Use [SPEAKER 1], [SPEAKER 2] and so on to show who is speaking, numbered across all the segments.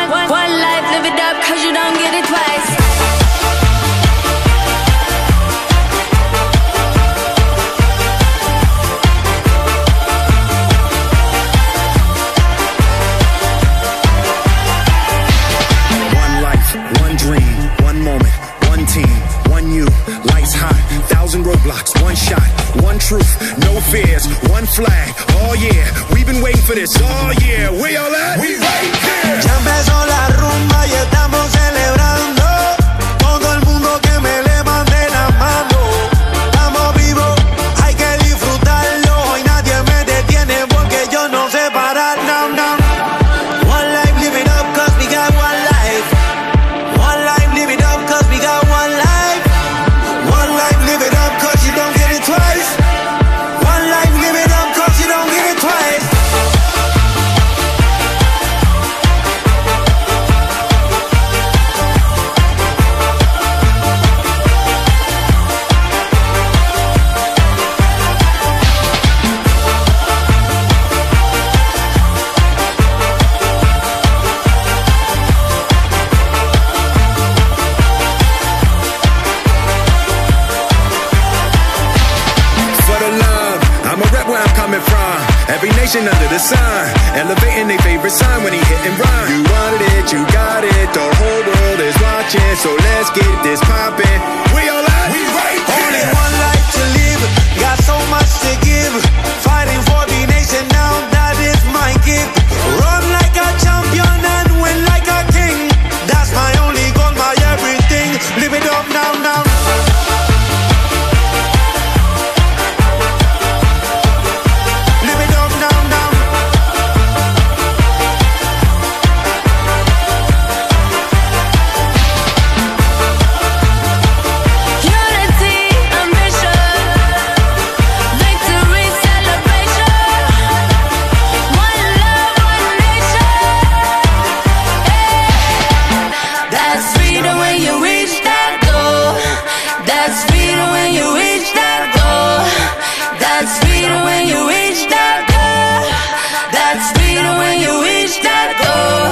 [SPEAKER 1] One life, live it up, cause you don't get it twice.
[SPEAKER 2] One life, one dream, one moment, one team, one you, lights hot, 1,000 roadblocks, one shot, one truth, no fears, one flag, oh yeah, we've been waiting for this, oh yeah, where y'all at? We right here!
[SPEAKER 3] Ya empezó la rumba y estamos celebrando, todo el mundo que me levante la mano, estamos vivos, hay que disfrutarlo, y nadie me detiene porque yo no sé parar, no, no. One life, live it up cause we got one life. One life, live it up cause we got one life. One life, live it up cause you don't get it twice. One life, live it up cause you don't get it twice.
[SPEAKER 2] For the love, I'ma rep where I'm coming from. Every nation under the sun, elevating their favorite sign when he hit and run. You wanted it, you got it, the whole world is watching, so let's get this poppin'. We all at? We right here.
[SPEAKER 3] Only one life to live, got so much to give. Fighting for the nation now, that is my gift. Run like a champion and win like a king. That's my only goal, my everything. Live it up now, now. Live it up now, now.
[SPEAKER 1] Unity, ambition, victory, celebration. One love, one nation. That's freedom when you reach that goal. That's freedom when you reach that goal. That's freedom when you reach that goal. That's freedom when you reach that goal.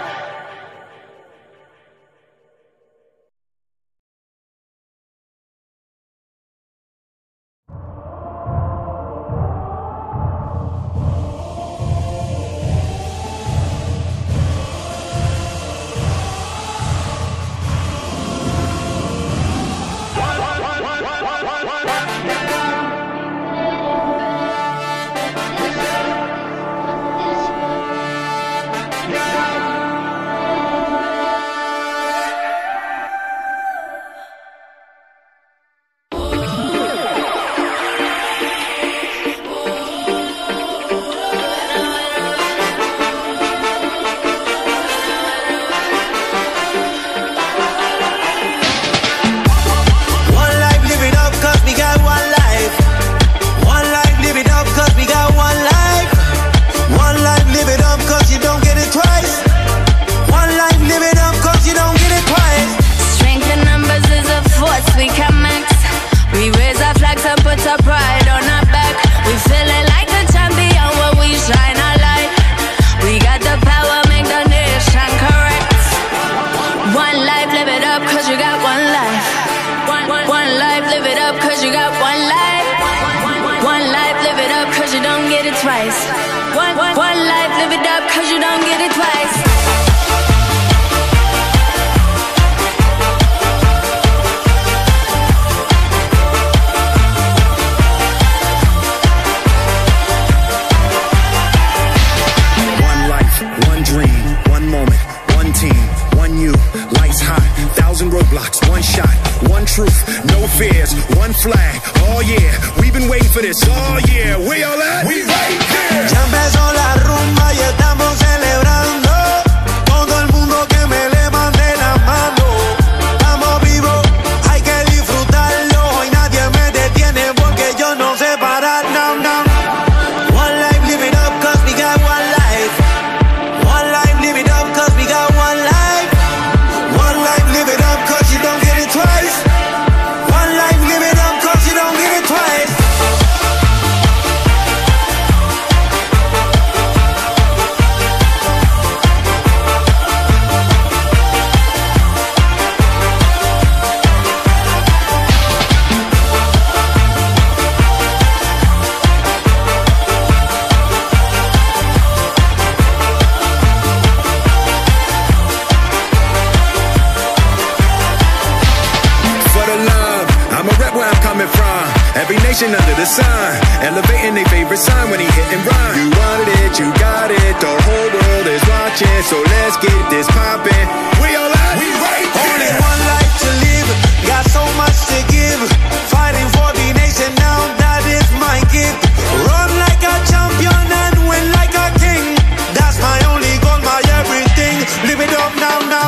[SPEAKER 3] One life, live it up cause we got one life. One life, live it up cause we got one life. One life, live it up cause you don't get it twice. One life, live it up cause you don't get it twice.
[SPEAKER 1] Strength in numbers is a force we can max. We raise our flags and put our pride on our back. We feeling like the champion when we shine our light. We got the power, make the nation correct. One life, live it up cause you got one life. One life, live it up cause you got one life. One life, live it up cause you don't get it twice. One life, live it up cause you don't get it twice.
[SPEAKER 2] One life, one dream, one moment, one team, one you, lights hot, 1,000 roadblocks, one shot, one truth, no fears, one flag, oh yeah, we've been waiting for this, oh yeah, where y'all at? We right here!
[SPEAKER 3] Ya empezó la rumba y estamos celebrando, todo el mundo que me levante la mano, estamos vivos, hay que disfrutarlo, y nadie me detiene porque yo no sé parar, no, no. One life, live it up cause we got one life. One life, live it up cause we got one life. One life, live it up cause you don't get it twice. One life, live it up cause you don't get it twice.
[SPEAKER 2] nation under the sun, elevating their favorite sign when he hit and run. You wanted it, you got it, the whole world is watching, so let's get this poppin'. We all out, we right here.
[SPEAKER 3] Only one life to live, got so much to give. Fighting for the nation now, that is my gift. Run like a champion and win like a king. That's my only goal, my everything. Live it up now, now.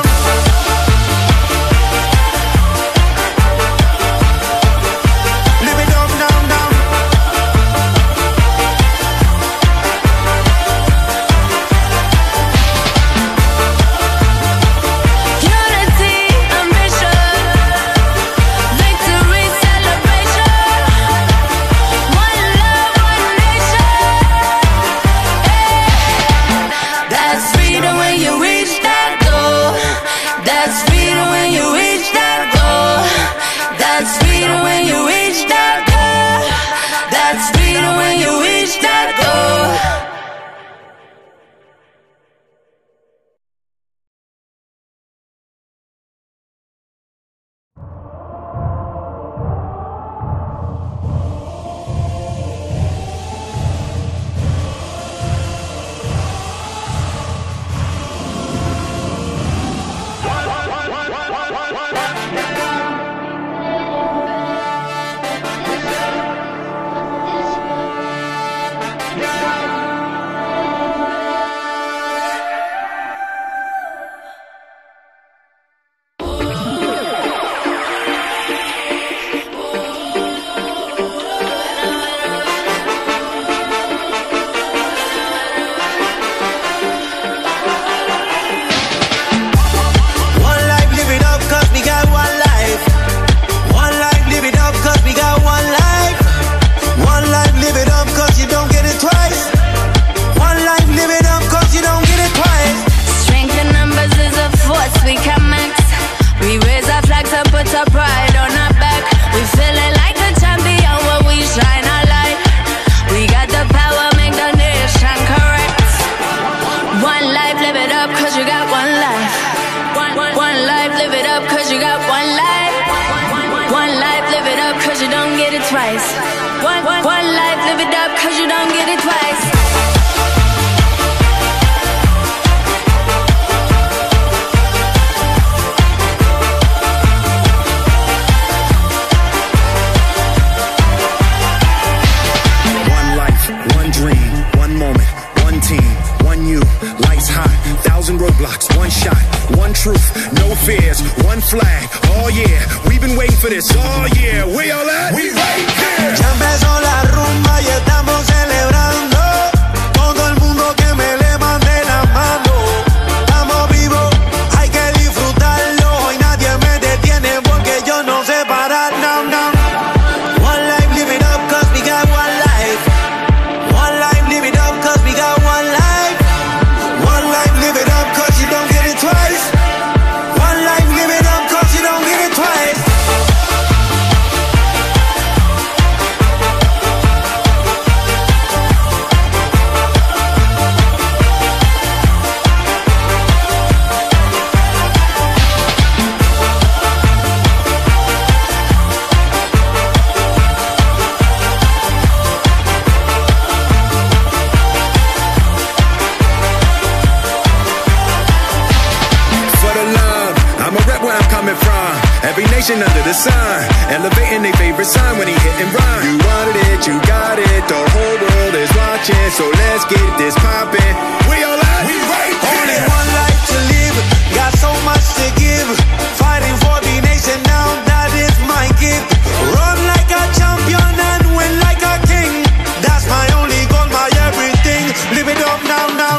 [SPEAKER 2] Under the sun, elevating their favorite sign when he hit and run. You wanted it, you got it, the whole world is watching, so let's get this poppin'. We all out, we right here.
[SPEAKER 3] Only one life to live, got so much to give. Fighting for the nation now, that is my gift. Run like a champion and win like a king. That's my only goal, my everything. Live it up now, now.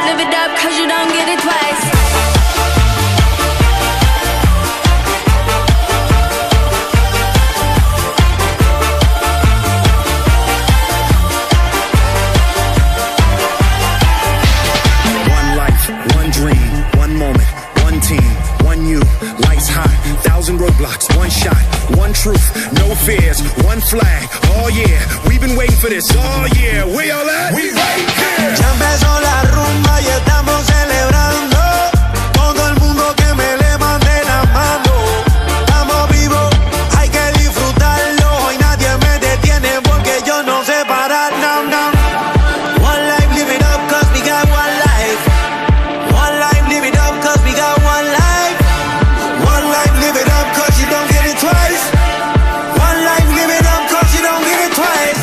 [SPEAKER 1] live it up, cause you don't get it twice.
[SPEAKER 2] One life, one dream, one moment, one team, one you, lights high, 1,000 roadblocks, one shot, one truth, no fears, one flag, oh yeah, we've been waiting for this, oh yeah, we all at? We right here!
[SPEAKER 3] Ya empezó la rumba y estamos celebrando. Todo el mundo que me levante la mano. Estamos vivos, hay que disfrutarlo. Y nadie me detiene porque yo no sé parar, no, no. One life, live it up, cause we got one life. One life, live it up, cause we got one life. One life, live it up, cause you don't get it twice. One life, live it up, cause you don't get it twice.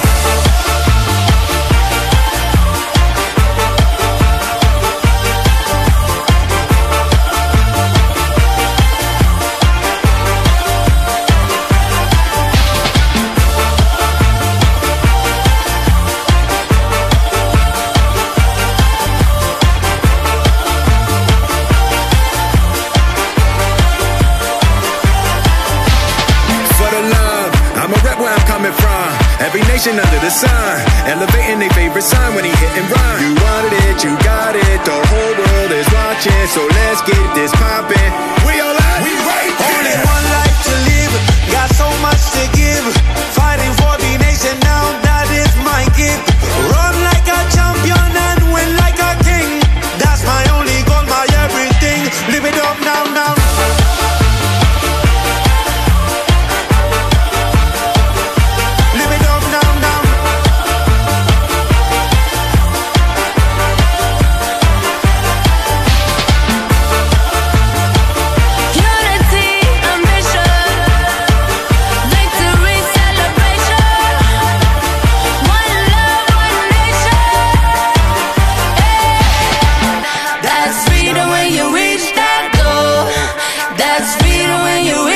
[SPEAKER 2] For the love, I'ma rep where I'm coming from. Every nation under the sun, elevating their favorite sign when he hit and run. You wanted it, you got it, the whole world is watching, so let's get this poppin'. We all out, we right
[SPEAKER 3] Only
[SPEAKER 2] here.
[SPEAKER 3] one life to live, got so much to give. Fighting for the nation now, that is my gift. Run like a champion and win like a king. That's my only goal, my everything. Live it up now, now. Live it up now, now.
[SPEAKER 1] Unity, ambition, victory, celebration. One love, one nation. That's freedom when you reach that goal. That's freedom when you reach